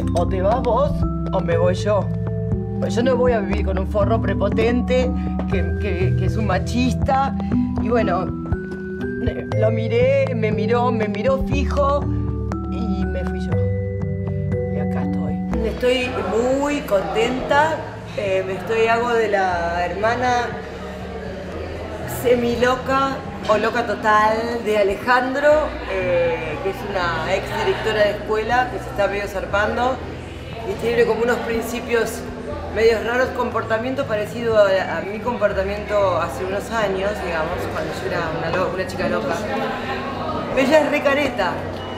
o te vas vos o me voy yo. Pues yo no voy a vivir con un forro prepotente que es un machista. Y bueno, lo miré, me miró fijo y me fui yo. Y acá estoy. Estoy muy contenta. Hago de la hermana semi-loca o loca total de Alejandro, que es una ex directora de escuela que se está medio zarpando y tiene como unos principios medios raros, comportamiento parecido a mi comportamiento hace unos años, digamos, cuando yo era una chica loca. Ella es re careta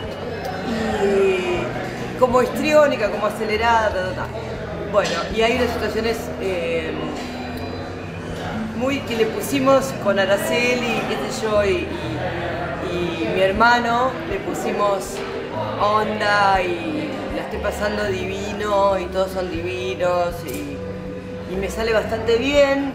y como histriónica, como acelerada, Bueno, y hay unas situaciones que le pusimos con Araceli, qué sé yo, y mi hermano, le pusimos onda y la estoy pasando divino y todos son divinos y me sale bastante bien.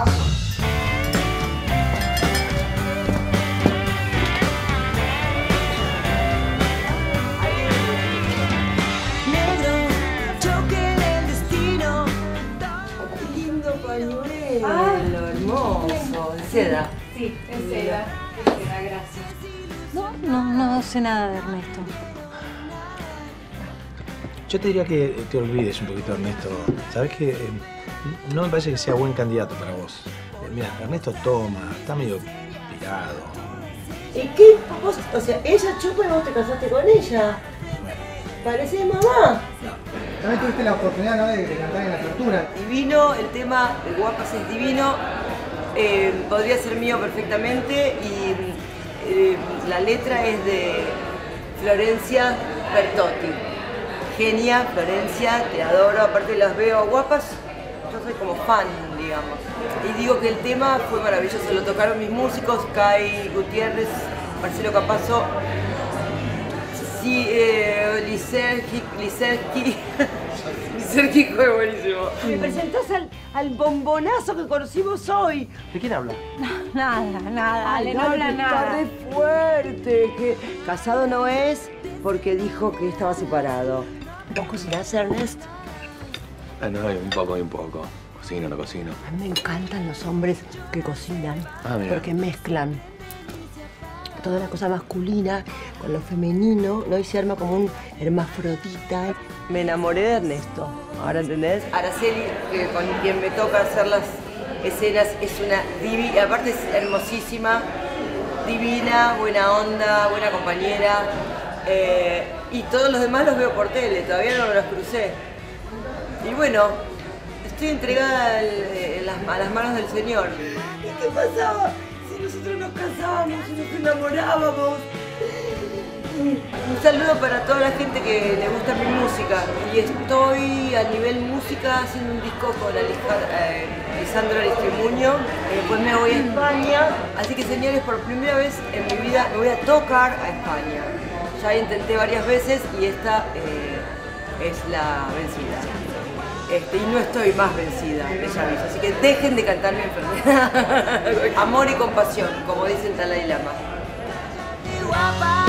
Pañuelo, hermoso, de seda. Sí, es seda, gracias. No sé nada de Ernesto. Yo te diría que te olvides un poquito, Ernesto. Sabes que no me parece que sea buen candidato para vos. Mira, Ernesto toma, está medio pirado. ¿Y qué? ¿Vos, o sea, ella chupa y vos te casaste con ella? ¿Parecés mamá? También tuviste la oportunidad, ¿no?, de cantar en la apertura. Divino, el tema de Guapas es divino. Podría ser mío perfectamente y la letra es de Florencia Bertotti. Genia, Florencia, te adoro, aparte las veo guapas, yo soy como fan, digamos. Y digo que el tema fue maravilloso, lo tocaron mis músicos, Kai Gutiérrez, Marcelo Capazo, sí, Liserki fue buenísimo. Me presentás al bombonazo que conocimos hoy. ¿De quién habla? Nada, Ale, no habla nada. Está re fuerte, que casado no es porque dijo que estaba separado. ¿Vos cocinás, Ernest? No, un poco. Cocino, no cocino. A mí me encantan los hombres que cocinan, porque mezclan toda la cosa masculina con lo femenino, ¿no? Y se arma como un hermafrodita. Me enamoré de Ernesto, ¿ahora entendés? Araceli, con quien me toca hacer las escenas, es una divina, aparte es hermosísima, divina, buena onda, buena compañera. Y todos los demás los veo por tele, todavía no los crucé. Y bueno, estoy entregada a las manos del Señor. ¿Y qué pasaba si nosotros nos casábamos y nos enamorábamos? Un saludo para toda la gente que le gusta mi música. Y estoy a nivel música haciendo un disco con Lisandro Aristimuño. Después me voy a España. Así que, señores, por primera vez en mi vida me voy a tocar a España. Ya intenté varias veces y esta es la vencida. Y no estoy más vencida, les aviso. Así que dejen de cantar mi enfermedad. Amor y compasión, como dicen Dalai Lama.